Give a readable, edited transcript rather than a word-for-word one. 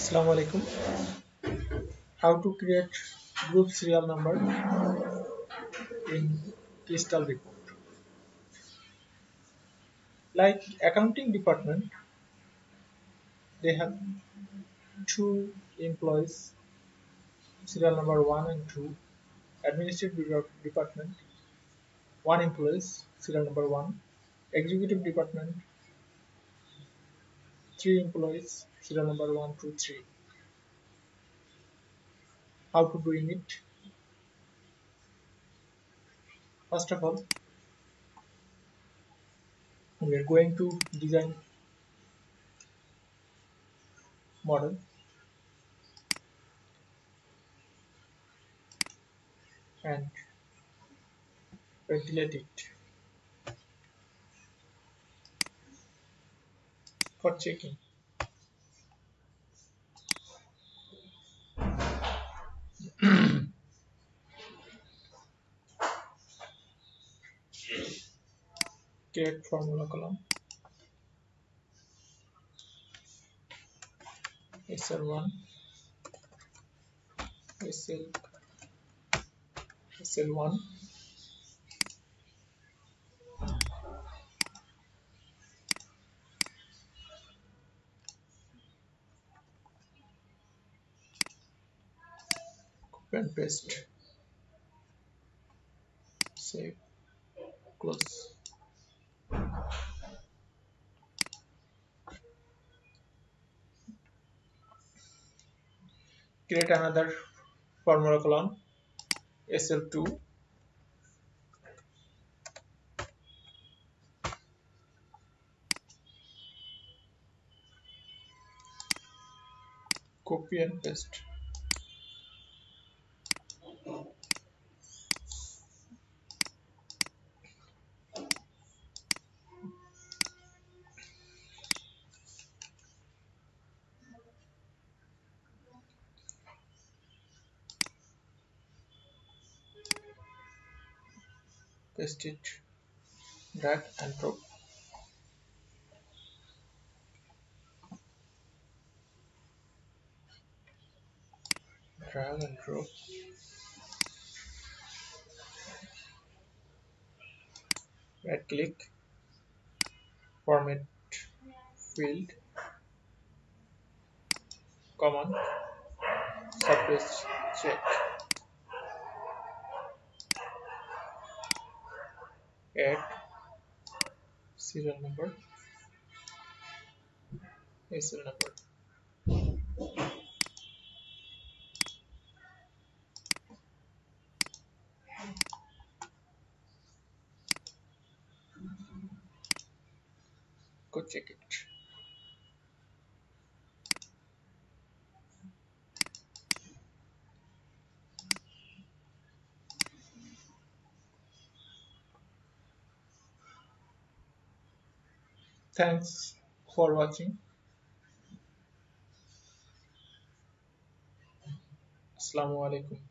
Assalamu alaikum. How to create group serial number in Crystal report. Like accounting department, they have two employees, serial number 1 and 2. Administrative department, one employees, serial number 1. Executive department, three employees, serial number 1, 2, 3. How to doing it? First of all, we are going to design model and ventilate it for checking. Create formula column SL1, SL, SL1, copy and paste, save, close. Create another formula column SL2, copy and paste. Paste it, drag and drop. Drag and drop. Right click, format field, command, surface check, add serial number, SL number. Go check it. Thanks for watching. Assalamu alaikum.